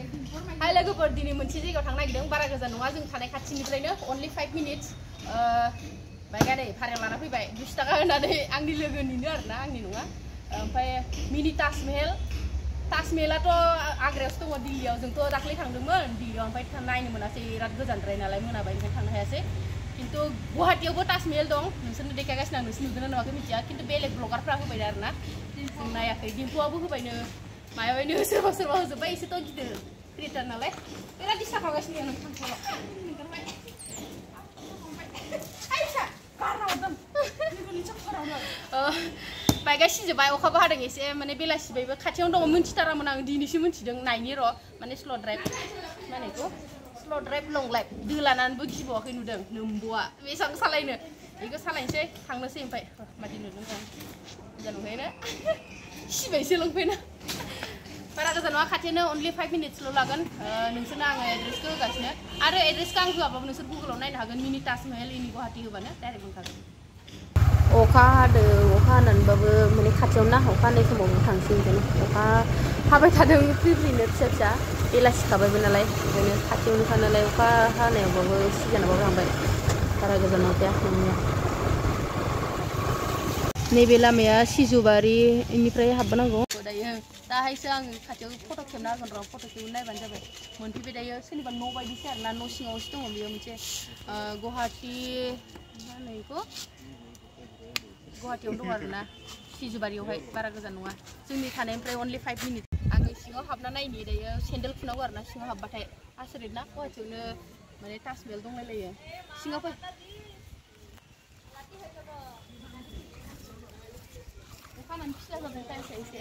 हाय लोगोफोर दिनै मोनसे जायगायाव थांनो नागिरदों बारा गोजान नङा जों थानाय खाथिनिफ्रायनो only 5 minutes बाइकआ नै भारायाव लाना फैबाय 20 टाका होनानै आंनि लोगोनिनो आरोना आंनि नङा ओमफ्राय मिनि ताजमेलाथ' आग्रायावसो दङ दिल्लीयाव जोंथ' दाख्लै थांदोंमोन दिल्लीयाव ओमफ्राय नायनो मोनासै बिराद गोजानद्राय नालाय मोनाबाय ओंखायनो थांनो हायासै किन्तु गुवाहाटीयावबो ताजमेहल दं नोंसोरनो देखायगासिनो आं नोंसोर नुदोंना नुवाखै मिथिया किन्तु बेलेग ब्लगारफ्रा होबाय आरोना जों नायाखै दिम्पुआबो होबायनो मायाबायनो सोरबा सोरबा होजोब्बाय एसेथ' गिदिर क्रिएटर नालाय बिराद दिस्टार्ब खालामगासिनो आं नोंथांखौल' बाइकआ सिजोब्बाय अखाबो हादों एसे माने बेलासिबायबो खाथियावनो दङ मिन्थिथारामोन आं दिनैसो मिन्थिदों नायनि र' माने स्ल' ड्राइभ माने बेखौ स्ल' ड्राइभ लं लाइफ दो लानानैबो गिबावाखै नुदों नोम्ब'आ बेसेबां सालायनो बेखौ सालायनोसै थांनोसै ओमफ्राय मादि नुदों आं जानोखायनो सिबायसो लंपेन्टआ बारा गोजान नङा खाथियावनो only 5 minutesल' लागोन नोंसोरनो आङो एड्रेसखौ होगासिनो आरो एड्रेसखौ आं होआबाबो नोंसोर गुगोलाव नायनो हागोन मिनि ताजमेहल इन गुवाहाटी होबानो डाइरेक्ट मोनखागोन अखा हानानैबाबो माने खाथियावनो ना अखा हानाय समावबो थांसै ओंखायनो अखा हाबाय थादों फ्रिनो फिसा फिसा बेलासि खाबायबो नालाय ओंखायनो खाथियावनोखा नालाय अखा हानायावबाबो सिजानावबाबो थांबाय बारा गोजान नंखाया नोंनिया नैबे लामाया सिजुबारिनिफ्राय हाबबोनांगौ दायो दाहायसो आं खाथियाव फट' खेबना होगोन र' फट' खेबना नायबानो जाबाय मोनफैबाय दायो सोरनिबा न' बायदिसो आरोना न' सिङावसो दङ बेयो मोनसे गुवाहाटी मा होनो बेखौ गुवाहाटीयावनो दं आरोना सिजुबारियावहाय बारा गोजान नङा जोंनि थानायनिफ्राय only 5 minutes आङो सिङाव हाबना नायनि दायो सेन्देल खुनांगौ आरोना सिङाव हाबबाथाय आसरित ना गुवाहाटीयावनो माने ताजमेहल दंलायलायो सिङाव फै अखानानै फिसा जादों टाइमसा एसे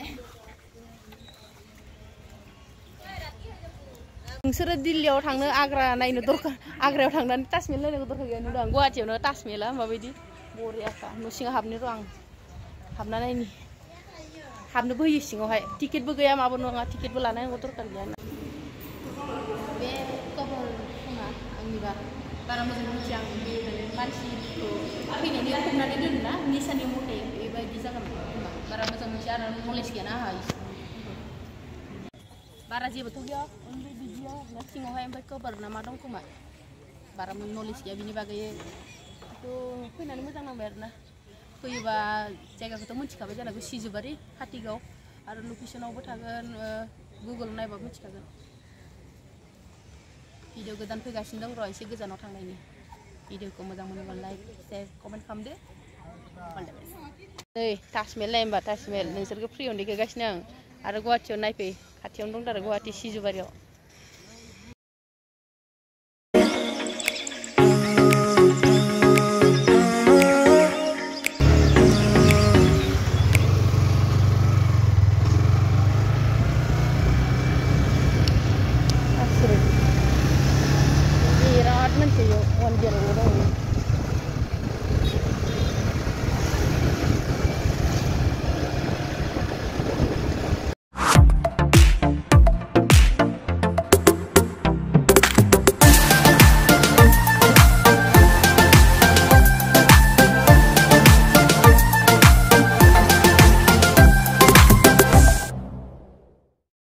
नोंसोरो दिल्लीयाव थांनो आग्रा नायनो दरकार आग्रायाव थांनानै ताजमेहल नायनांगौ दरकार गैया नुदों आं गुवाहाटीयावनो ताजमेहला माबायदि बरियाखा न' सिङाव हाबनो र' आं हाबना नायनि हाबनोबो होयो सिङावहाय टिकेटबो गैया माबो नङा टिकेटबो लानांगौ दरकार गैया बे कभार खोमा आंनिबा बारा मोजां मिथिया आं बे मानसिखौ फैनायनि खोबनानै दोनो ना निसानि मथे बेबायदि जागोन खोमा बारा मोजां मिथिया आरो नलेज गैयाना आंहा बारा जेबोथ' गैया ओमफ्राय बिदियाव सिङावहाय ओमफ्राय कभार ना मा दं खोमा बारा नलेज गैया बिनि बागै थ' फैनानै मोजां नांबाय आरोना फैयोबा जायगाखौथ' मिथिखाबाय जानांगौ सिजुबारि खाथिगाव आरो लकेसनावबो थागोन गुगोल नायबाबो मिथिखागोन भिडिअ गोदान फैगासिनो दं र' एसे गोजानाव थांनायनि भिडिअखौ मोजां मोनोबा लाइक शेयार कमेन्ट खालामदो नै ताजमेहल नाय होमबा ताजमेहल नोंसोरखौ फ्रियावनो देखायगासिनो आं आरो गुवाहाटीयाव नायफै खाथियावनो दंथारो गुवाहाटी सिजुबारियाव